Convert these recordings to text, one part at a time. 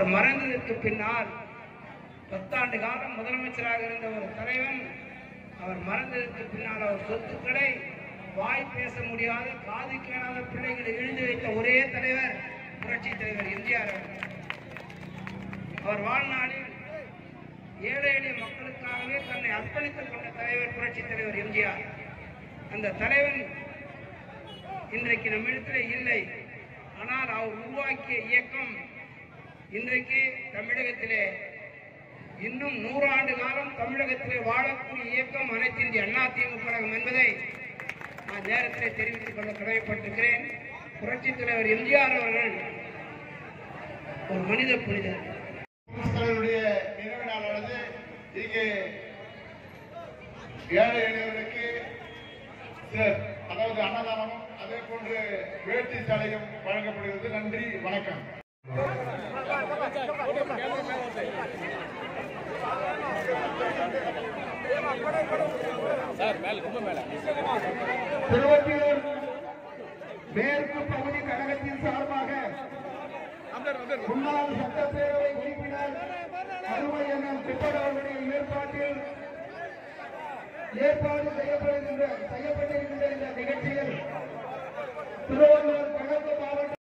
மறைந்ததற்கு பின்னால் 10 ஆண்டு காலம் முதலமைச்சராக இருந்த ஒரு தலைவன் அவர் மறைந்ததற்கு பின்னால் அவர் சொத்துக்களை வாய் பேச முடியாத காது கேளாத பிள்ளைகளை எழுதி வைத்த ஒரே தலைவர் புரட்சி தலைவர் எம்ஜிஆர். அவர் வாழ்நாளில் ஏழை எளிய மக்களுக்காகவே தன்னை அர்ப்பணித்துக் கொண்ட தலைவர் புரட்சி தலைவர் எம்ஜிஆர். அந்த தலைவன் இன்றைக்கு நம்மிடத்தில் இல்லை. ஆனால் அவர் உருவாக்கிய இயக்கம் இன்றைக்கு தமிழகத்திலே இன்னும் 100 ஆண்டு காலம் தமிழகத்திலே வாழக்கூடிய இயக்கம் அனைத்து இந்திய அண்ணா திமுக கழகம் என்பதை நான் நேரத்திலே தெரிவித்துக் கொள்ள கடமைப்பட்டிருக்கிறேன். புரட்சி தலைவர் எம்ஜிஆர் அவர்கள் ஒரு மனித புனிதர். நினைவு நாளானது இங்கே ஏழை எளியவர்களுக்கு அதாவது அன்னதானமும் அதே போன்று வேட்டி சாலையும் வழங்கப்படுகிறது. நன்றி, வணக்கம். திருவொற்றியூர் மேற்கு பகுதி கழகத்தின் சார்பாக முன்னாள் சட்டப்பேரவை உறுப்பினர் அருமையண்ணன் குப்படவர்களுடைய ஏற்பாடு செய்யப்பட்டிருக்கின்ற இந்த நிகழ்ச்சியில் திருவள்ளூர் கிழக்கு மாவட்ட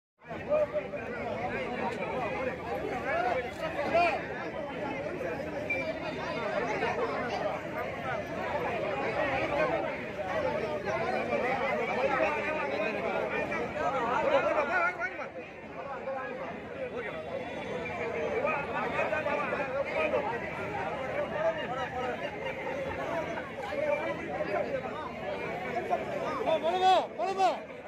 Vamos!